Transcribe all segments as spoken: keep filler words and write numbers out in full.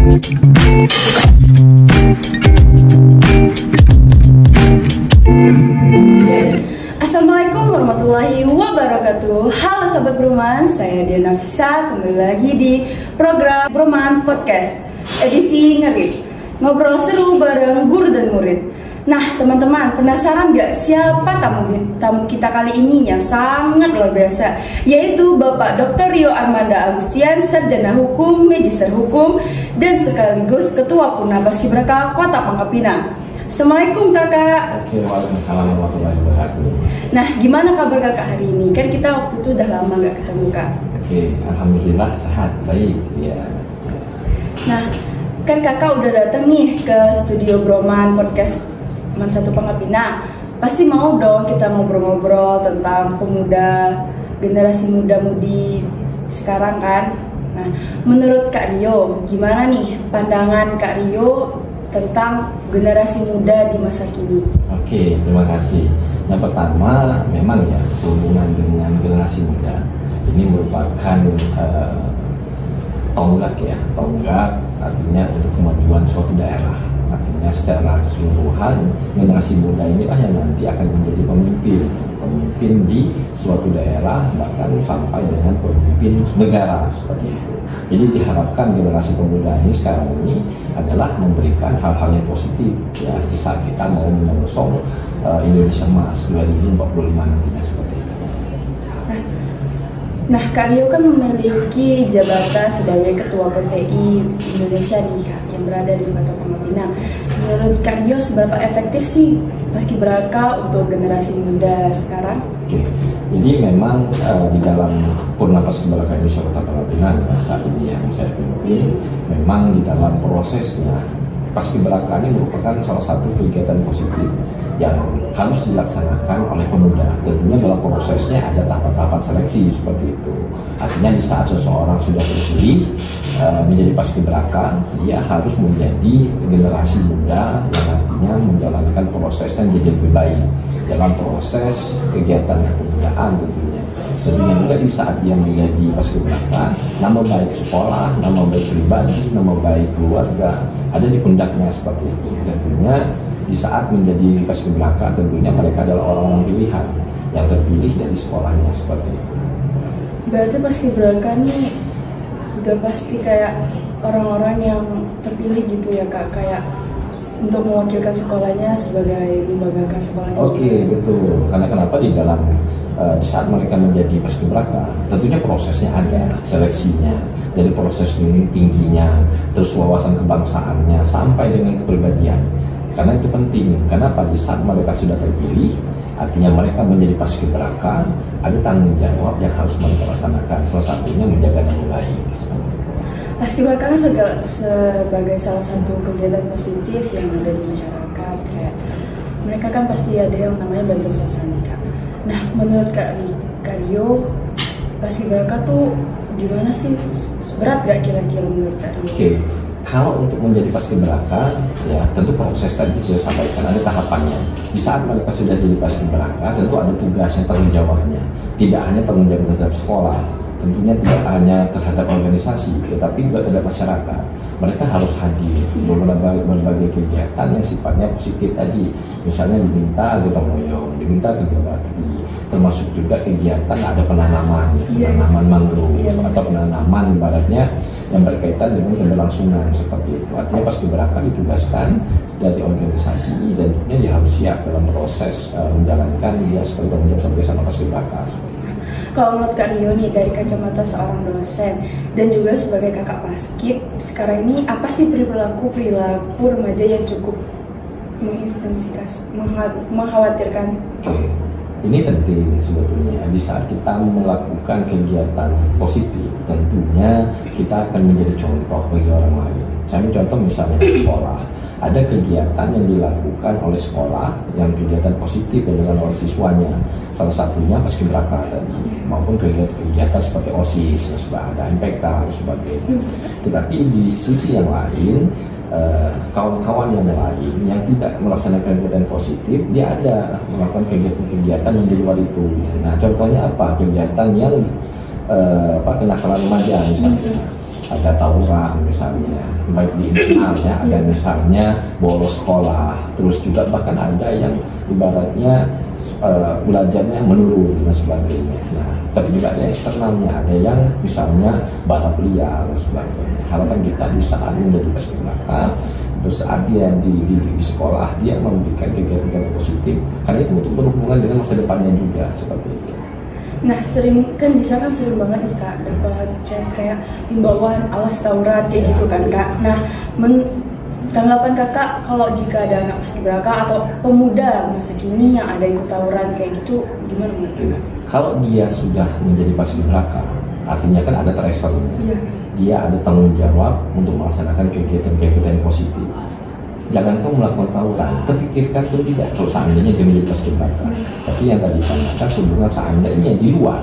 Assalamualaikum warahmatullahi wabarakatuh. Halo Sobat Broman, saya Diana Fisa, kembali lagi di program Broman Podcast edisi ngeri, ngobrol seru bareng guru dan murid. Nah teman-teman, penasaran gak siapa tamu, tamu kita kali ini yang sangat luar biasa, yaitu Bapak Doktor Rio Armanda Agustian, Sarjana Hukum, Magister Hukum, dan sekaligus Ketua Purna Paskibraka Kota Pangkal Pinang. Assalamualaikum kakak. Oke, waalaikumsalam warahmatullahi wabarakatuh. Nah, gimana kabar kakak hari ini? Kan kita waktu itu udah lama gak ketemu kak. Oke, alhamdulillah sehat, baik ya. Nah, kan kakak udah datang nih ke studio Broman Podcast Man satu Pangkal Pinang. Pasti mau dong kita ngobrol-ngobrol tentang pemuda, generasi muda-mudi sekarang kan. Nah, menurut Kak Rio, gimana nih pandangan Kak Rio tentang generasi muda di masa kini? Oke, terima kasih. Yang pertama, memang ya sehubungan dengan generasi muda ini merupakan uh, tonggak ya, tonggak artinya untuk kemajuan suatu daerah. Artinya secara keseluruhan generasi muda inilah yang nanti akan menjadi pemimpin, pemimpin di suatu daerah bahkan sampai dengan pemimpin negara seperti itu. Jadi diharapkan generasi pemuda ini sekarang ini adalah memberikan hal-hal yang positif ya di saat kita mau menyongsong uh, Indonesia Emas dua ribu empat puluh lima nantinya seperti itu. Nah, Kak Rio kan memiliki jabatan sebagai Ketua P P I Indonesia nih Kak, yang berada di Kota Pangkal Pinang. Menurut Kak Rio seberapa efektif sih Paskibraka untuk generasi muda sekarang? Oke, jadi memang uh, di dalam Purna Paskibraka Indonesia Kota Pangkal Pinang ya, saat ini yang saya pimpin, memang di dalam prosesnya Paskibraka ini merupakan salah satu kegiatan positif yang harus dilaksanakan oleh pemuda. Tentunya dalam prosesnya ada tahapan-tahapan seleksi seperti itu. Artinya di saat seseorang sudah terpilih uh, menjadi paskibraka, dia harus menjadi generasi muda yang nantinya menjalankan prosesnya menjadi lebih baik dalam proses kegiatan kepemudaan tentunya. Tentunya juga di saat dia menjadi paskibraka, nama baik sekolah, nama baik pribadi, nama baik keluarga ada di pundaknya seperti itu. Tentunya di saat menjadi paskibraka tentunya mereka adalah orang-orang pilihan yang terpilih dari sekolahnya seperti itu. Berarti paskibraka ini sudah pasti kayak orang-orang yang terpilih gitu ya kak, kayak untuk mewakilkan sekolahnya sebagai membanggakan sekolahnya. Oke, okay, betul. Karena kenapa di dalam uh, di saat mereka menjadi paskibraka tentunya prosesnya ada seleksinya, dari proses tingginya, terus wawasan kebangsaannya sampai dengan kepribadian. Karena itu penting, karena pada saat mereka sudah terpilih, artinya mereka menjadi paskibraka, ada tanggung jawab yang harus mereka laksanakan. Salah satunya menjaga nama baik. Paskibraka kan sebagai salah satu kegiatan positif yang ada di masyarakat. Kayak mereka kan pasti ada yang namanya bantu sosial Kak. Nah, menurut Kak, Kak Rio, paskibraka tuh gimana sih? Berat gak kira-kira menurut Kak Rio? Oke. Okay. Kalau untuk menjadi paskibraka, ya tentu proses tadi sudah sampaikan ada tahapannya. Di saat mereka sudah jadi paskibraka, tentu ada tugasnya, tanggung jawabnya. Tidak hanya tanggung jawab terhadap sekolah, tentunya tidak hanya terhadap organisasi, tetapi juga terhadap masyarakat. Mereka harus hadir berbagai, berbagai kegiatan yang sifatnya positif tadi. Misalnya diminta gotong royong, diminta kerja bakti, termasuk juga kegiatan ada penanaman, penanaman mangrove atau penanaman ibaratnya yang berkaitan dengan keberlangsungan seperti itu. Artinya paskibraka ditugaskan dari organisasi dan tentunya dia harus siap dalam proses uh, menjalankan dia sebagai tanggung jawab sebagai sama paskibraka. Kalau menurut Kak Rio nih dari kacamata seorang dosen dan juga sebagai kakak paskib, sekarang ini apa sih perilaku perilaku remaja yang cukup mengintensitas, mengkhawatirkan? Oke, ini penting sebetulnya di saat kita melakukan kegiatan positif, tentunya kita akan menjadi contoh bagi orang lain. Saya contoh misalnya di sekolah, ada kegiatan yang dilakukan oleh sekolah yang kegiatan positif dengan oleh siswanya. Salah satunya paskibraka tadi, maupun kegiatan-kegiatan seperti OSIS, ada M P K dan sebagainya. Tetapi di sisi yang lain, kawan-kawan yang lain yang tidak melaksanakan kegiatan positif, dia ada melakukan kegiatan-kegiatan yang di luar itu. Nah, contohnya apa? Kegiatan yang uh, apa kenakalan remaja misalnya. ada tawuran misalnya, baik di internal ya, ada misalnya bolos sekolah, terus juga bahkan ada yang ibaratnya uh, belajarnya menurun dan sebagainya. Nah, tapi juga ada eksternalnya, ada yang misalnya balap liar dan sebagainya. Harapan kita di saat menjadi paskibraka, terus saat dia di, di, di sekolah, dia memberikan kegiatan-kegiatan positif, karena itu untuk berhubungan dengan masa depannya juga seperti itu. Nah, sering kan bisa kan sering banget nih Kak dapat chat kayak himbauan awas tawuran kayak gitu kan Kak. Nah, men tanggapan Kakak kalau jika ada anak paskibraka atau pemuda masa kini yang ada ikut tawuran kayak gitu gimana menurut? Kalau dia sudah menjadi paskibraka, artinya kan ada thresholdnya. Iya. Dia ada tanggung jawab untuk melaksanakan kegiatan-kegiatan positif. Jangan kau melakukan tawuran, terpikirkan tuh tidak kalau seandainya dia menjadi paskibraka. Tapi yang tadi ditanyakan sebenarnya seandainya di luar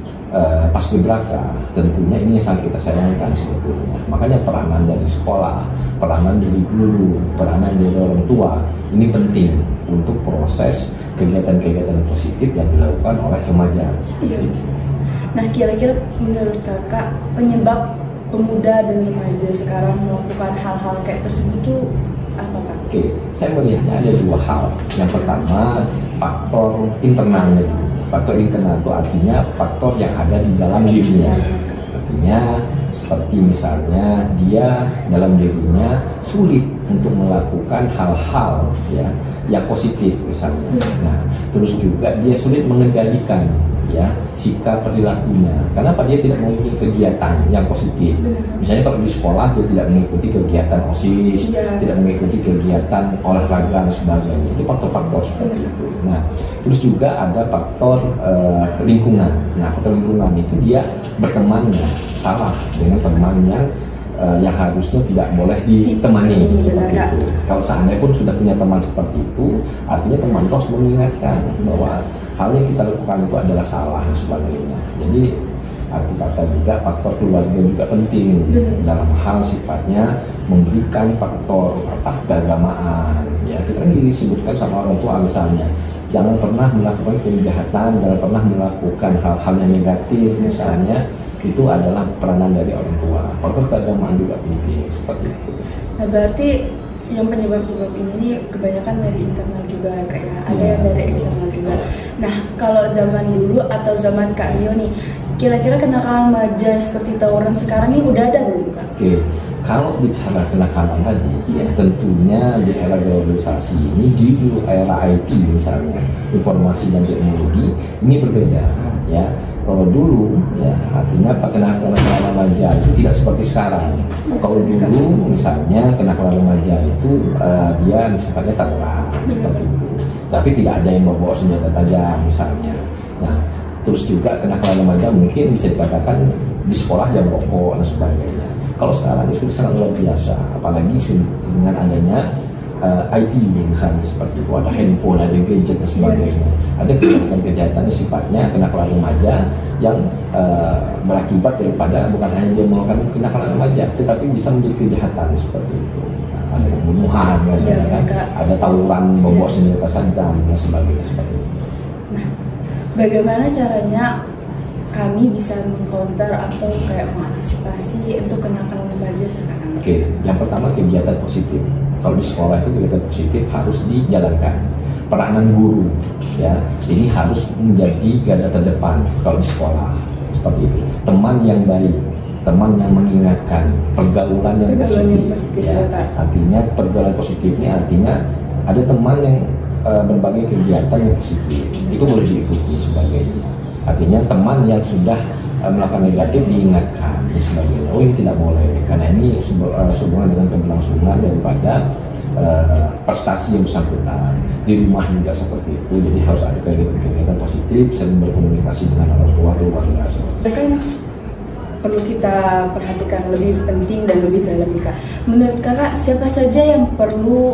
uh, paskibraka, tentunya ini yang sangat kita sayangkan sebetulnya. Makanya peranan dari sekolah, peranan dari guru, peranan dari orang tua ini penting untuk proses kegiatan-kegiatan positif yang dilakukan oleh remaja. Iya. Nah, kira-kira menurut Kakak penyebab pemuda dan remaja sekarang melakukan hal-hal kayak tersebut tuh apa Pak? Oke, saya melihatnya ada dua hal. Yang pertama, faktor internalnya dulu. Faktor internal itu artinya faktor yang ada di dalam dirinya. Artinya seperti misalnya dia dalam dirinya sulit untuk melakukan hal-hal ya yang positif misalnya. Nah, terus juga dia sulit mengendalikan ya sikap perilakunya. Kenapa dia tidak mempunyai kegiatan yang positif? Misalnya kalau di sekolah dia tidak mengikuti kegiatan OSIS, ya. tidak mengikuti kegiatan olahraga dan sebagainya. Itu faktor-faktor seperti itu. Nah, terus juga ada faktor uh, lingkungan. Nah, faktor lingkungan itu dia bertemannya salah dengan teman yang Uh, yang harusnya tidak boleh ditemani seperti itu. Kalau seandainya pun sudah punya teman seperti itu, artinya teman itu harus mengingatkan bahwa hal yang kita lakukan itu adalah salah dan sebagainya. Jadi arti kata juga faktor keluarga juga penting dalam hal sifatnya memberikan faktor apa keagamaan. Ya kita kan disebutkan sama orang tua misalnya, jangan pernah melakukan kejahatan, jangan pernah melakukan hal-hal yang negatif misalnya. Itu adalah peranan dari orang tua. Faktor keagamaan juga penting seperti itu. Nah, berarti yang penyebab-penyebab ini kebanyakan dari internal juga kayak ada yang dari eksternal juga. Nah, kalau zaman dulu atau zaman Kak Rio nih, kira-kira kenakalan remaja seperti tawuran sekarang ini udah ada belum Kak? Oke, kalau bicara kenakalan tadi, ya tentunya di era globalisasi ini di era I T misalnya, informasi dan teknologi ini berbeda ya. Kalau dulu ya artinya kenakalan remaja itu tidak seperti sekarang. Kalau dulu misalnya kenakalan remaja itu uh, dia misalnya tawuran seperti itu, tapi tidak ada yang membawa senjata tajam misalnya. Nah, terus juga kenakalan remaja mungkin bisa dikatakan di sekolah jam rokok dan sebagainya. Kalau sekarang itu sudah sangat luar biasa, apalagi dengan adanya uh, I T misalnya seperti itu, ada handphone, ada gadget dan sebagainya. Ada kejahatan-kejahatan sifatnya kenakalan remaja yang uh, berakibat daripada bukan hanya dia melakukan kenakalan remaja, tetapi bisa menjadi kejahatan seperti itu. Nah, ada pembunuhan, ya, kan? Ada tawuran membawa senjata tajam dan sebagainya seperti itu. Nah, bagaimana caranya kami bisa mengcounter atau kayak mengantisipasi untuk kenakalan remaja sekarang? Oke, yang pertama kegiatan positif. Kalau di sekolah itu kegiatan positif harus dijalankan. Peranan guru, ya, ini harus menjadi garda terdepan kalau di sekolah seperti itu. Teman yang baik, teman yang mengingatkan, pergaulan yang positif, yang positif ya. Ya, artinya pergaulan positif ini artinya ada teman yang uh, berbagai kegiatan yang positif, itu boleh diikuti sebagainya. Artinya teman yang sudah uh, melakukan negatif diingatkan dan sebagainya. Oh ini tidak boleh karena ini sehubungan dengan keberlangsungan daripada uh, prestasi yang bersangkutan. Di rumah juga seperti itu. Jadi harus ada kegiatan-kegiatan positif, sering berkomunikasi dengan orang tua keluarga. Kan perlu kita perhatikan lebih penting dan lebih dalam Kak. Menurut Kakak siapa saja yang perlu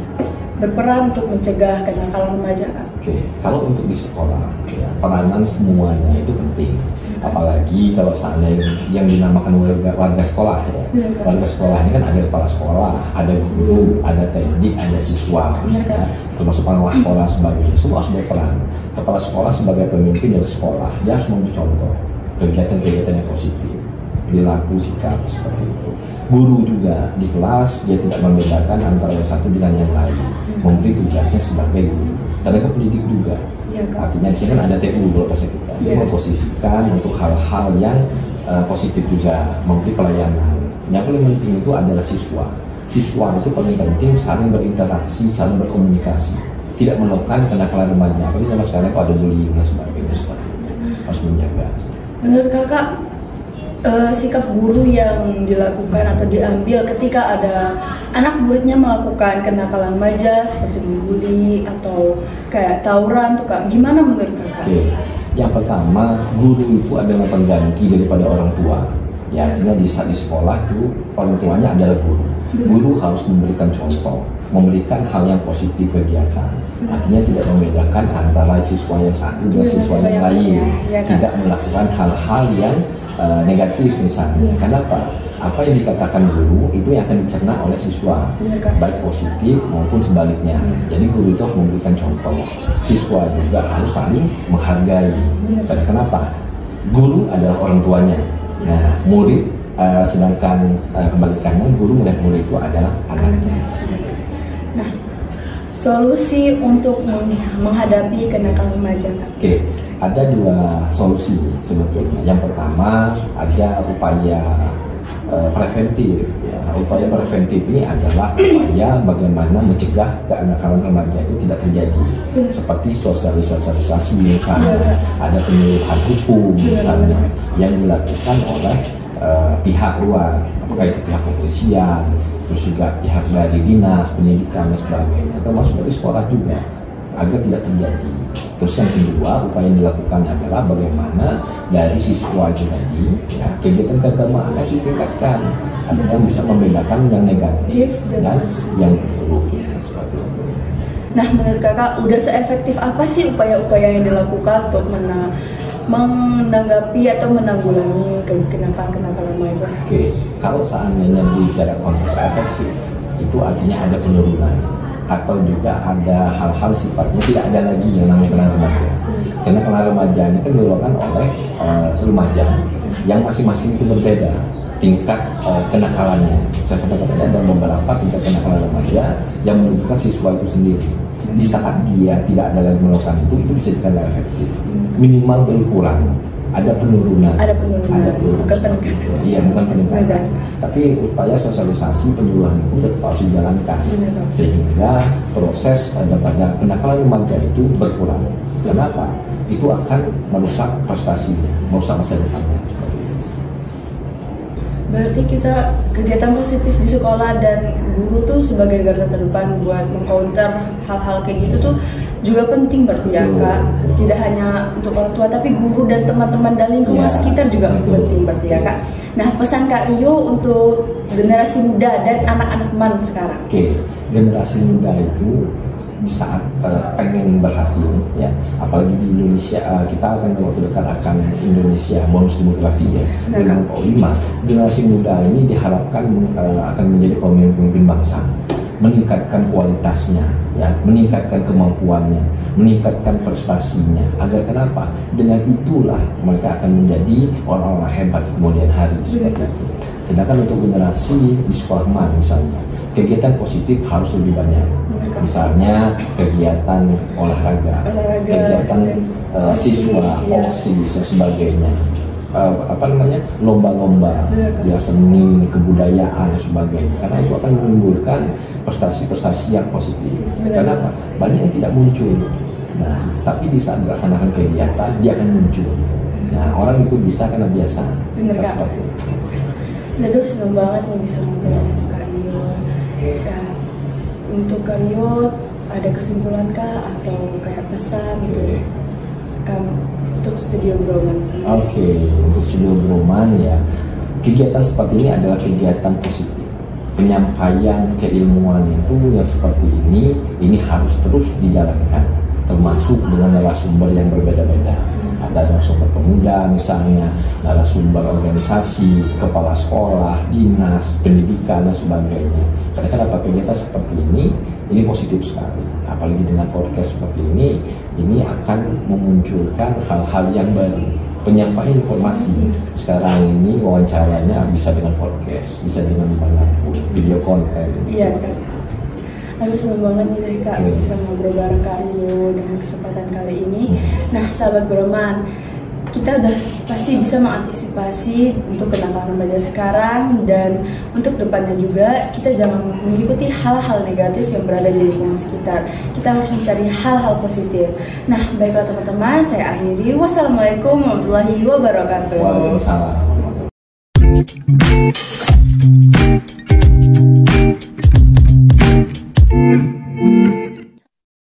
berperan untuk mencegah kenakalan remaja Kak? Oke, kalau untuk di sekolah, ya, peranan semuanya itu penting. Apalagi kalau seandainya yang dinamakan warga, warga sekolah ya. Ya, warga sekolah ini kan ada kepala sekolah, ada guru, ada teknik, ada siswa, ya, termasuk pengawas sekolah sebagainya. Semua harus berperan. Kepala sekolah sebagai pemimpin dari sekolah, dia harus memberi contoh kegiatan-kegiatan yang positif. perilaku, sikap seperti itu. Guru juga di kelas dia tidak membedakan antara yang satu dengan yang lain, memberi tugasnya sebagai guru. Tenaga pendidik juga, ya, artinya di sini kan ada T U berkata kita, dia ya. memposisikan untuk hal-hal yang uh, positif juga, memberi pelayanan. Yang paling penting itu adalah siswa. Siswa itu paling penting saling berinteraksi, saling berkomunikasi, tidak melakukan kenakalan remaja. Apalagi zaman sekarang itu ada bullying dan sebagainya, seperti itu. Harus menjaga. Menurut kakak, uh, sikap guru yang dilakukan atau diambil ketika ada anak muridnya melakukan kenakalan remaja seperti membuli atau kayak tawuran tuh kak, gimana menurut kakak? Oke, yang pertama guru itu adalah pengganti daripada orang tua. Ya, artinya di saat di sekolah itu orang tuanya adalah guru. Guru harus memberikan contoh, memberikan hal yang positif kegiatan. Artinya tidak membedakan antara siswa yang satu dengan siswa yang lain, ya, tidak melakukan hal-hal yang uh, negatif misalnya. Kenapa? Apa yang dikatakan guru itu yang akan dicerna oleh siswa, baik positif maupun sebaliknya. Jadi guru itu harus memberikan contoh. Siswa juga harus saling menghargai. Dan kenapa? Guru adalah orang tuanya. Nah, murid uh, sedangkan uh, kebalikannya guru melihat murid itu adalah anaknya. Nah, solusi untuk menghadapi kenakalan remaja. Oke, ada dua solusi sebetulnya. Yang pertama ada upaya uh, preventif. Ya. Upaya preventif ini adalah upaya bagaimana mencegah kenakalan remaja itu tidak terjadi. Seperti sosialisasi misalnya, ada penyuluhan hukum misalnya yang dilakukan oleh uh, pihak luar, apakah itu pihak kepolisian, terus juga pihak dari dinas pendidikan dan sebagainya, termasuk dari sekolah juga, agar tidak terjadi. Terus yang kedua, upaya yang dilakukan adalah bagaimana dari siswa itu tadi, ya, kegiatan keagamaan harus ditingkatkan, artinya bisa membedakan yang negatif dan yang buruk, ya, seperti itu. Nah, menurut kakak, udah seefektif apa sih upaya-upaya yang dilakukan untuk mena menanggapi atau menanggulangi kenakalan-kenakalan remaja? Oke, kalau seandainya bicara konteks efektif, itu artinya ada penurunan atau juga ada hal-hal sifatnya tidak ada lagi yang namanya kenakalan remaja. Karena kenakalan remaja ini kan dilakukan oleh uh, remaja yang masing-masing itu berbeda tingkat uh, kenakalannya. Saya sampaikan tadi ada beberapa tingkat kenakalan remaja yang menunjukkan siswa itu sendiri. Di saat dia tidak ada lagi melakukan itu, itu bisa dikatakan efektif. Minimal berkurang, ada penurunan. Ada penurunan, ada penurunan. Bukan peningkatan. Iya, bukan peningkatan. Tapi upaya sosialisasi penyuluhan itu tetap harus dijalankan, sehingga proses daripada kenakalan remaja itu berkurang. Kenapa? Itu akan merusak prestasinya, merusak masa depannya. Berarti kita kegiatan positif di sekolah dan guru tuh sebagai garda terdepan buat mengcounter hal-hal kayak gitu tuh juga penting berarti ya kak. Tidak hanya untuk orang tua tapi guru dan teman-teman dan lingkungan ya, sekitar juga betul. Penting berarti ya kak. Nah, pesan Kak Rio untuk generasi muda dan anak-anak man sekarang. Oke, generasi muda itu di saat uh, pengen berhasil ya, apalagi di Indonesia, uh, kita akan waktu dekat akan Indonesia bonus demografi ya dua ribu empat puluh lima. Generasi muda ini diharapkan uh, akan menjadi pemimpin bangsa, meningkatkan kualitasnya ya, meningkatkan kemampuannya, meningkatkan prestasinya, agar kenapa? Dengan itulah mereka akan menjadi orang-orang hebat kemudian hari seperti itu. Sedangkan untuk generasi di sekolah man misalnya, kegiatan positif harus lebih banyak. Misalnya kegiatan olahraga, olahraga kegiatan uh, siswa, OSIS dan sebagainya, uh, apa namanya lomba-lomba, ya seni, kebudayaan dan sebagainya. Karena itu akan menimbulkan prestasi-prestasi yang positif. Kenapa? Banyak yang tidak muncul. Nah, tapi di saat dilaksanakan kegiatan dia akan muncul. Nah, orang itu bisa karena biasa. Bener kak. Nah, itu senang banget nih bisa ngobrol sama Kak Rio. Kak, untuk Kak Rio ada kesimpulan kah atau kayak pesan gitu kamu untuk Studio Broman? Oke, okay. Untuk Studio Broman ya, kegiatan seperti ini adalah kegiatan positif. Penyampaian keilmuan itu yang seperti ini, ini harus terus dijalankan. termasuk dengan narasumber yang berbeda-beda. Ada narasumber pemuda misalnya, narasumber organisasi, kepala sekolah, dinas, pendidikan dan sebagainya. Karena kenapa kegiatan seperti ini, ini positif sekali. Apalagi dengan podcast seperti ini, ini akan memunculkan hal-hal yang baru. Penyampaian informasi sekarang ini wawancaranya bisa dengan podcast, bisa dengan dimanapun, video konten. Iya. Aduh, senang banget nih Kak hmm. bisa ngobrol bareng Kak Aryo dengan kesempatan kali ini. Nah, sahabat Broman, kita udah pasti bisa mengantisipasi untuk kenakalan remaja sekarang, dan untuk depannya juga kita jangan mengikuti hal-hal negatif yang berada di lingkungan sekitar. Kita harus mencari hal-hal positif. Nah, baiklah teman-teman, saya akhiri. Wassalamualaikum warahmatullahi wabarakatuh. Waalaikumsalam.